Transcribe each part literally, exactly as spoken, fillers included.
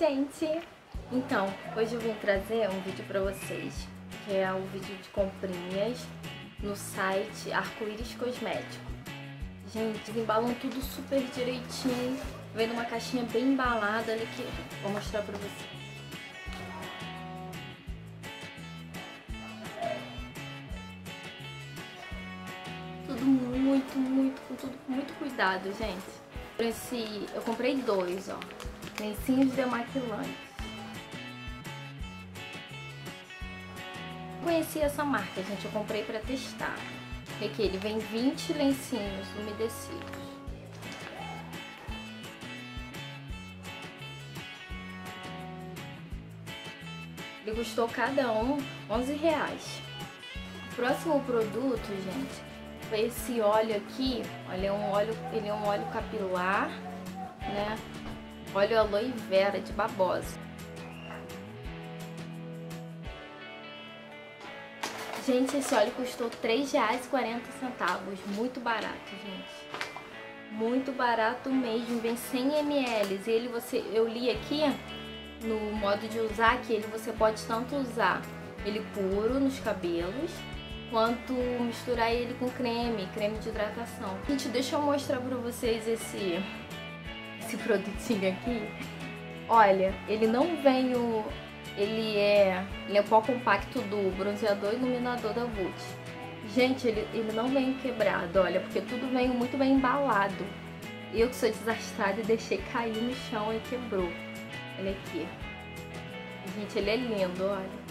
gente! Então, hoje eu vim trazer um vídeo pra vocês, que é o vídeo de comprinhas no site Arco-Íris Cosmético. Gente, eles embalam tudo super direitinho, vem numa caixinha bem embalada, olha aqui, vou mostrar pra vocês. Tudo muito, muito, com tudo com muito cuidado, gente. Esse, eu comprei dois, ó, lencinhos demaquilantes. Conheci essa marca, gente, eu comprei pra testar. E aqui ele vem vinte lencinhos umedecidos. Ele custou cada um onze reais. O próximo produto, gente, foi esse óleo aqui. Olha, é um óleo, ele é um óleo capilar, né? Óleo aloe vera de babosa. Gente, esse óleo custou três reais e quarenta centavos, muito barato, gente. Muito barato mesmo, vem cem mililitros. E ele você, eu li aqui no modo de usar que ele você pode tanto usar ele puro nos cabelos, quanto misturar ele com creme, creme de hidratação. Gente, deixa eu mostrar pra vocês esse, esse produtinho aqui. Olha, ele não vem o... Ele é, ele é o pó compacto do bronzeador e iluminador da Vult. Gente, ele, ele não vem quebrado, olha, porque tudo vem muito bem embalado. Eu que sou desastrada e deixei cair no chão e quebrou. Olha aqui. Gente, ele é lindo, olha.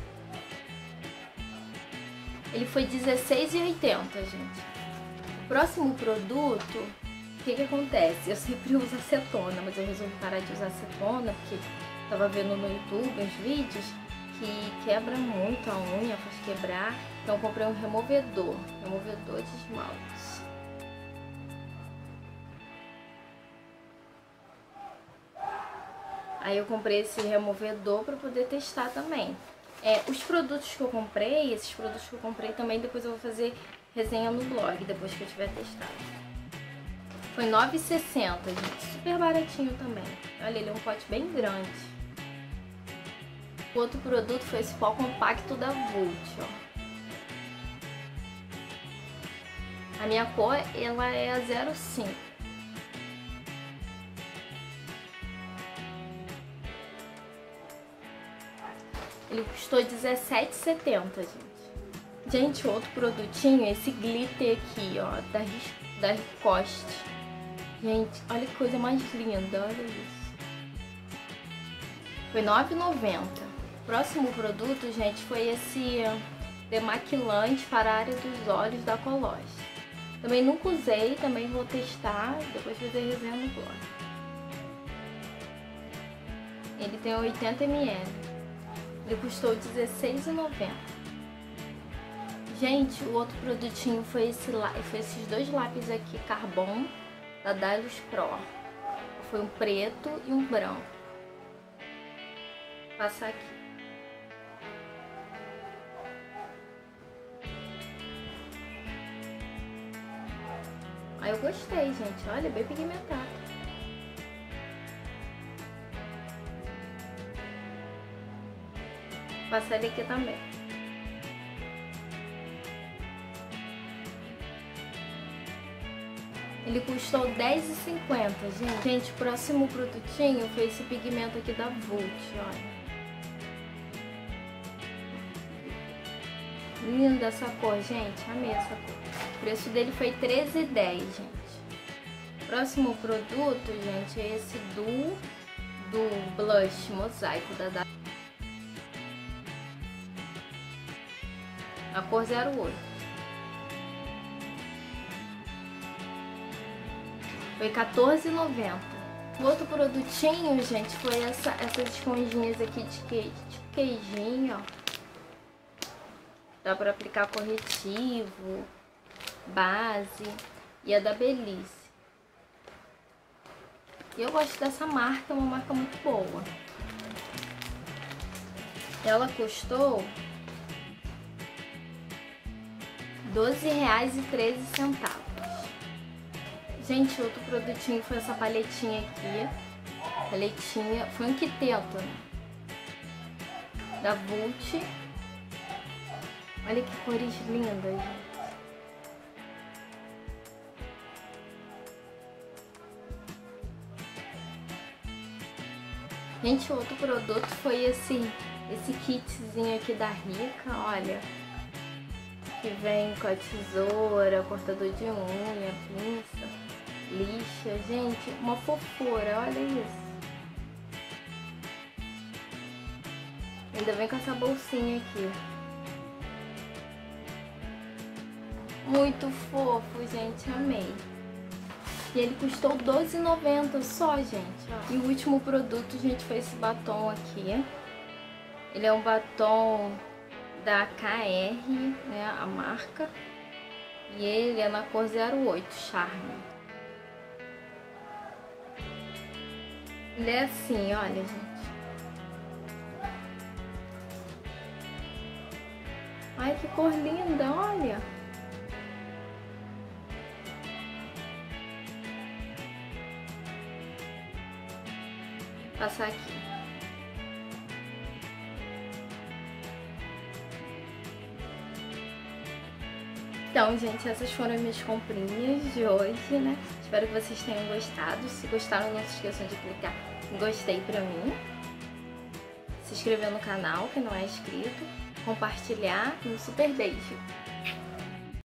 Ele foi dezesseis reais e oitenta centavos, gente. O próximo produto, o que que acontece? Eu sempre uso acetona, mas eu resolvi parar de usar acetona porque tava vendo no YouTube uns vídeos que quebra muito a unha, faz quebrar. Então eu comprei um removedor, removedor de esmaltes. Aí eu comprei esse removedor para poder testar também. É, os produtos que eu comprei, esses produtos que eu comprei também, depois eu vou fazer resenha no blog, depois que eu tiver testado. Foi nove reais e sessenta centavos, gente, super baratinho também. Olha, ele é um pote bem grande. O outro produto foi esse pó compacto da Vult, ó. A minha cor, ela é a zero cinco. Ele custou dezessete reais e setenta centavos, gente. Gente, outro produtinho, esse glitter aqui, ó, da, da Ricoste. Gente, olha que coisa mais linda, olha isso. Foi nove reais e noventa centavos. O próximo produto, gente, foi esse demaquilante para a área dos olhos da Colosse. Também nunca usei, também vou testar, depois fazer resenha no blog. Ele tem oitenta mililitros. Ele custou dezesseis reais e noventa centavos. Gente, o outro produtinho foi, esse, foi esses dois lápis aqui, Carbon, da Dylos Pro. Foi um preto e um branco. Vou passar aqui. Aí eu gostei, gente. Olha, bem pigmentado. Vou passar ele aqui também. Ele custou dez reais e cinquenta centavos, gente. Gente, o próximo produtinho foi esse pigmento aqui da Vult, olha. Linda essa cor, gente. Amei essa cor. O preço dele foi treze reais e dez centavos, gente. Próximo produto, gente, é esse do, do Blush Mosaico da da a cor zero oito. Foi quatorze reais e noventa centavos. O outro produtinho, gente, foi essa, essas esponjinhas aqui de, que, de queijinho, ó. Dá pra aplicar corretivo, base, e é da Belize. Eu gosto dessa marca, é uma marca muito boa. Ela custou doze reais e treze centavos. Gente, outro produtinho foi essa paletinha aqui, Paletinha, foi um quiteto, né? Da Vult. Olha que cores lindas, gente. Gente, outro produto foi esse, esse kitzinho aqui da Rica, olha. Que vem com a tesoura, cortador de unha, pinça, lixa. Gente, uma fofura, olha isso. Ainda vem com essa bolsinha aqui. Muito fofo, gente, amei. E ele custou doze reais e noventa centavos só, gente. Ó. E o último produto, gente, foi esse batom aqui. Ele é um batom da K R, né, a marca. E ele é na cor zero oito, Charme. Ele é assim, olha, gente. Ai, que cor linda, olha. Passar aqui. Então, gente, essas foram as minhas comprinhas de hoje, né? Espero que vocês tenham gostado. Se gostaram, não se esqueçam de clicar em gostei pra mim. Se inscrever no canal, que não é inscrito. Compartilhar e um super beijo.